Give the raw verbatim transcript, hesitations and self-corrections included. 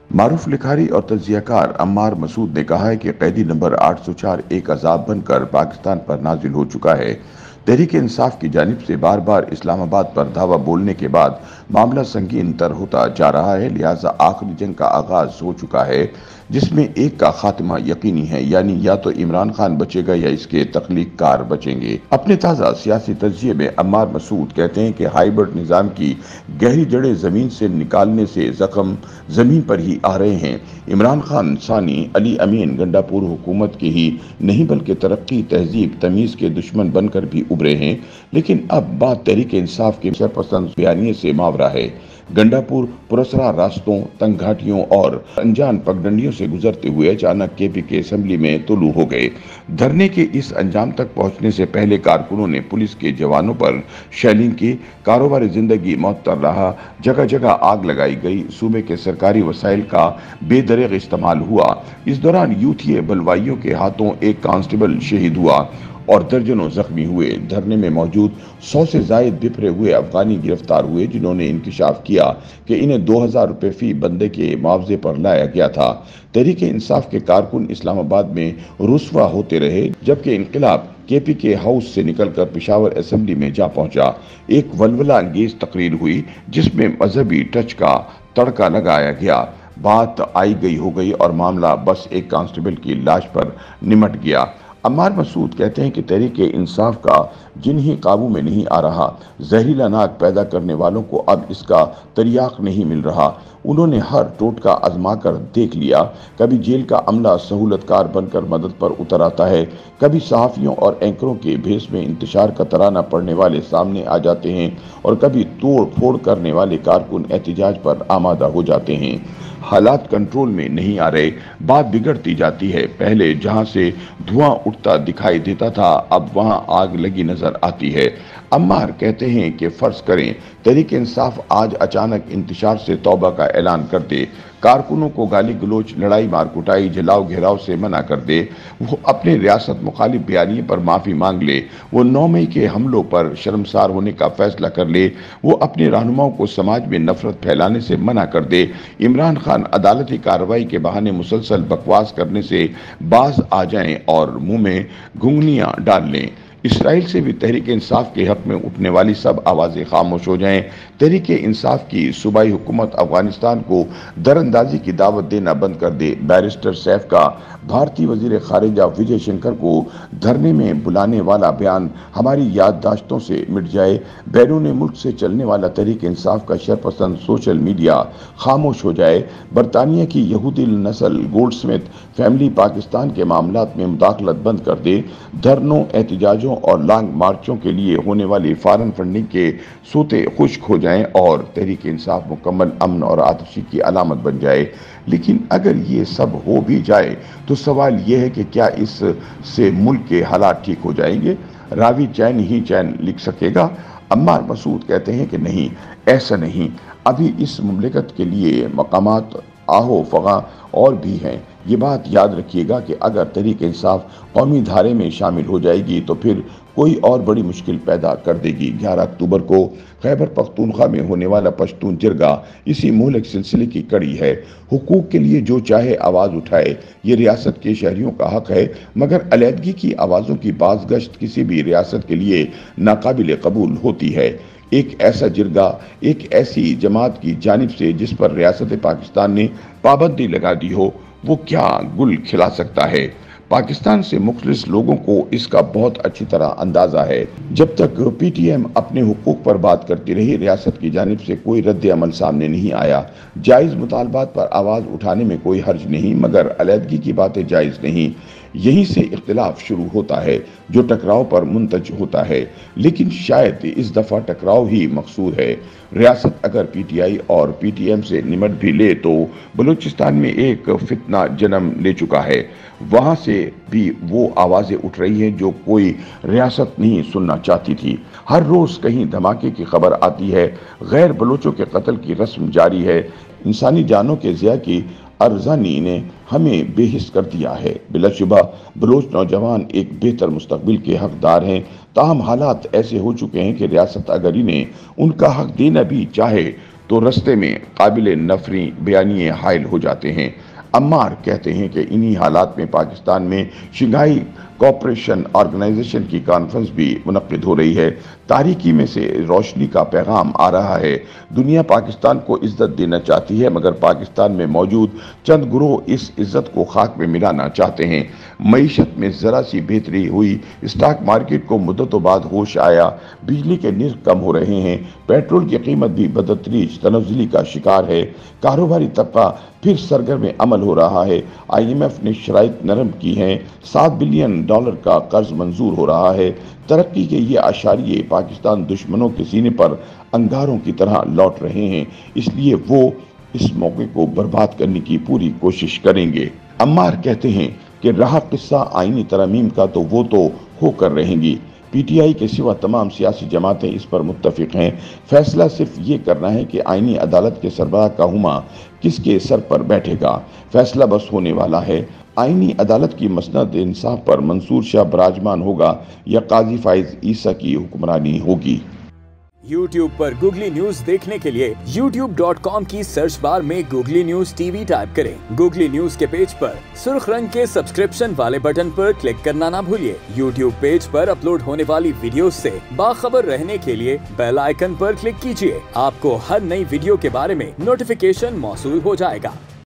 معروف لکھاری اور تجزیہ کار عمار مسعود نے کہا ہے کہ قیدی نمبر آٹھ سو چار ایک عذاب بن کر پاکستان پر نازل ہو چکا ہے۔ تحریک انصاف کی جانب سے بار بار اسلام آباد پر دھاوا بولنے کے بعد معاملہ سنگین تر ہوتا جا رہا ہے، لہٰذا آخری جنگ کا آغاز ہو چکا ہے جس میں ایک کا خاتمہ یقینی ہے، یعنی یا تو عمران خان بچے گا یا اس کے تخلیق کار بچیں گے۔ اپنے تازہ سیاسی تجزیے میں عمار مسعود کہتے ہیں کہ ہائیبرڈ نظام کی گہری جڑیں زمین سے نکالنے سے زخم زمین پر ہی آ رہے ہیں۔ عمران خان ثانی علی امین گنڈا پور حکومت کے ہی نہیں بلکہ ترقی، تہذیب، تمیز کے دشمن بن کر بھی ابھرے ہیں، لیکن اب بات تحریک انصاف کے شرپسند بیانیے سے ماورا ہے۔ گنڈا پور پراسرار راستوں، تنگ گھاٹیوں اور انجان پگڈنڈیوں سے گزرتے ہوئے اچانک کے پی کے اسمبلی میں طلوع ہو گئے۔ دھرنے کے اس انجام تک پہنچنے سے پہلے کارکنوں نے پولیس کے جوانوں پر شیلنگ کی، کاروبار زندگی معطل رہا، جگہ جگہ آگ لگائی گئی، صوبے کے سرکاری وسائل کا بے دریغ استعمال ہوا۔ اس دوران یوتھیے بلوائیوں کے ہاتھوں ایک کانسٹیبل شہید ہوا اور درجنوں زخمی ہوئے۔ دھرنے میں موجود سو سے زائد بپھرے ہوئے افغانی گرفتار ہوئے، جنہوں نے انکشاف کیا کہ انہیں دو ہزار روپے فی بندے کے معاوضے پر لایا گیا تھا۔ تحریک انصاف کے کارکن اسلام آباد میں رسوا ہوتے رہے، جبکہ انقلاب کے پی کے ہاؤس سے نکل کر پشاور اسمبلی میں جا پہنچا۔ ایک ولولہ انگیز تقریر ہوئی جس میں مذہبی ٹچ کا تڑکا لگایا گیا۔ بات آئی گئی ہو گئی اور معاملہ بس ایک کانسٹیبل کی لاش پر نمٹ گیا۔ عمار مسعود کہتے ہیں کہ تحریک انصاف کا جن ہی قابو میں نہیں آ رہا، زہریلا ناک پیدا کرنے والوں کو اب اس کا تریاق نہیں مل رہا۔ انہوں نے ہر ٹوٹکا آزما کر دیکھ لیا۔ کبھی جیل کا عملہ سہولت کار بن کر مدد پر اتر آتا ہے، کبھی صحافیوں اور اینکروں کے بھیس میں انتشار کا ترانہ پڑھنے والے سامنے آ جاتے ہیں، اور کبھی توڑ پھوڑ کرنے والے کارکن احتجاج پر آمادہ ہو جاتے ہیں۔ حالات کنٹرول میں نہیں آ رہے، بات بگڑتی جاتی ہے۔ پہلے جہاں سے دھواں اٹھتا دکھائی دیتا تھا، اب وہاں آگ لگی نظر آتی ہے۔ عمار کہتے ہیں کہ فرض کریں تحریک انصاف آج اچانک انتشار سے توبہ کا اعلان کر دے، کارکنوں کو گالی گلوچ، لڑائی مار کٹائی، جلاؤ گھیراؤ سے منع کر دے، وہ اپنے ریاست مخالف بیانیے پر معافی مانگ لے، وہ نو مئی کے حملوں پر شرمسار ہونے کا فیصلہ کر لے، وہ اپنے رہنماؤں کو سماج میں نفرت پھیلانے سے منع کر دے، عمران خان عدالتی کارروائی کے بہانے مسلسل بکواس کرنے سے باز آ جائیں اور منہ میں گھنگنیاں ڈال لیں، اسرائیل سے بھی تحریک انصاف کے حق میں اٹھنے والی سب آوازیں خاموش ہو جائیں، تحریک انصاف کی صوبائی حکومت افغانستان کو در اندازی کی دعوت دینا بند کر دے، بیرسٹر سیف کا بھارتی وزیر خارجہ وجے شنکر کو دھرنے میں بلانے والا بیان ہماری یادداشتوں سے مٹ جائے، بیرون ملک سے چلنے والا تحریک انصاف کا شرپسند سوشل میڈیا خاموش ہو جائے، برطانیہ کی یہودی نسل گولڈ سمتھ فیملی پاکستان کے معاملات میں مداخلت بند کر دے، دھرنوں، احتجاجوں اور لانگ مارچوں کے لیے ہونے والی فارن فنڈنگ کے سوتے خشک ہو جائیں اور تحریک انصاف مکمل امن اور آتشی کی علامت بن جائے۔ لیکن اگر یہ سب ہو بھی جائے تو سوال یہ ہے کہ کیا اس سے ملک کے حالات ٹھیک ہو جائیں گے؟ راوی چین ہی چین لکھ سکے گا؟ عمار مسعود کہتے ہیں کہ نہیں، ایسا نہیں۔ ابھی اس مملکت کے لیے مقامات آہو فغاں اور بھی ہیں۔ یہ بات یاد رکھیے گا کہ اگر تحریک انصاف قومی دھارے میں شامل ہو جائے گی تو پھر کوئی اور بڑی مشکل پیدا کر دے گی۔ گیارہ اکتوبر کو خیبر پختونخوا میں ہونے والا پشتون جرگہ اسی مہلک سلسلے کی کڑی ہے۔ حقوق کے لیے جو چاہے آواز اٹھائے، یہ ریاست کے شہریوں کا حق ہے، مگر علیحدگی کی آوازوں کی بازگشت کسی بھی ریاست کے لیے ناقابل قبول ہوتی ہے۔ ایک ایسا جرگہ ایک ایسی جماعت کی جانب سے جس پر ریاست پاکستان نے پابندی لگا دی ہو، وہ کیا گل کھلا سکتا ہے؟ پاکستان سے مخلص لوگوں کو اس کا بہت اچھی طرح اندازہ ہے۔ جب تک پی ٹی ایم اپنے حقوق پر بات کرتی رہی، ریاست کی جانب سے کوئی رد عمل سامنے نہیں آیا۔ جائز مطالبات پر آواز اٹھانے میں کوئی حرج نہیں، مگر علیحدگی کی باتیں جائز نہیں۔ یہیں سے اختلاف شروع ہوتا ہے جو ٹکراؤ پر منتج ہوتا ہے، لیکن شاید اس دفعہ ٹکراؤ ہی مقصود ہے۔ ریاست اگر پی ٹی آئی اور پی ٹی ایم سے نمٹ بھی لے تو بلوچستان میں ایک فتنہ جنم لے چکا ہے۔ وہاں سے بھی وہ آوازیں اٹھ رہی ہیں جو کوئی ریاست نہیں سننا چاہتی تھی۔ ہر روز کہیں دھماکے کی خبر آتی ہے، غیر بلوچوں کے قتل کی رسم جاری ہے، انسانی جانوں کے ضیاع کی ارزانی نے ہمیں بے حس کر دیا ہے۔ بلا شبہ بلوچ نوجوان ایک بہتر مستقبل کے حقدار ہیں، تاہم حالات ایسے ہو چکے ہیں کہ ریاست اگر انہیں ان کا حق دینا بھی چاہے तो रस्ते में काबिल नफरी बयानिए हायल हो जाते हैं। अम्मार कहते हैं कि इन्हीं हालात में पाकिस्तान में शंघाई कोऑपरेशन ऑर्गेनाइजेशन की कॉन्फ्रेंस भी मुनक्किद हो रही है। तारीकी में से रोशनी का पैगाम आ रहा है। दुनिया पाकिस्तान को इज्जत देना चाहती है, मगर पाकिस्तान में मौजूद चंद ग्रोह इस इज्जत को खाक में मिलाना चाहते हैं। मईशत में जरा सी बेहतरी हुई, स्टॉक मार्केट को मुद्दतों बाद होश आया, बिजली के निर्ख कम हो रहे हैं, पेट्रोल की कीमत भी बदतरीज तनज़्ज़ुली का शिकार है, कारोबारी तबका फिर सरगर्म अमल हो रहा है। आई एम एफ ने शराइत नरम की हैं, सात बिलियन डॉलर का कर्ज मंजूर हो रहा है। तरक्की के ये आशारिये पाकिस्तान दुश्मनों के सीने पर अंगारों की तरह लौट रहे हैं, इसलिए वो इस मौके को बर्बाद करने की पूरी कोशिश करेंगे। अम्मार कहते हैं कि रहा किस्सा आईनी तरमीम का तो वो तो होकर रहेंगी। पी टी आई के सिवा तमाम सियासी जमातें इस पर मुत्तफिक हैं। फैसला सिर्फ ये करना है कि आईनी अदालत के सरबराह का हुमा किसके सर पर बैठेगा। फैसला बस होने वाला है। आईनी अदालत की मसनद इंसाफ पर मंसूर शाह बराजमान होगा या काजी फाइज ईसा की हुक्मरानी होगी। यूट्यूब पर गूगली न्यूज देखने के लिए यूट्यूब डॉट कॉम की सर्च बार में गूगली न्यूज टीवी टाइप करें। गूगली न्यूज के पेज पर सुर्ख रंग के सब्सक्रिप्शन वाले बटन पर क्लिक करना ना भूलिए। यूट्यूब पेज पर अपलोड होने वाली वीडियोस से बाखबर रहने के लिए बेल आइकन पर क्लिक कीजिए। आपको हर नई वीडियो के बारे में नोटिफिकेशन मौसूल हो जाएगा।